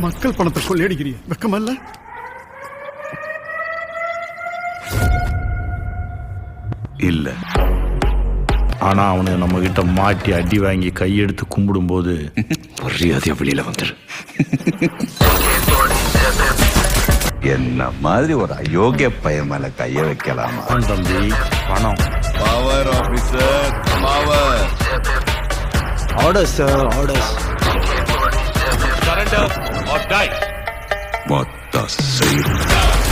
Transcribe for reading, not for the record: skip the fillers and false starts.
மக்கள் பணத்தை கொள்ளையடிக்கிறிய வெக்கமல்ல? இல்ல, ஆனா அவனு நம்ம கிட்ட மாட்டி அடி வாங்கி கையெடுத்து கும்பிடும் போது மரியாதையா வெளியில வந்துரு. என்ன மாதிரி ஒரு அயோக்கிய பையன் மேல கைய வைக்கலாமா? தம்பி, பணம். Power officer, power. Order sir, order. Surrender or die. மொத்த செய்யும்.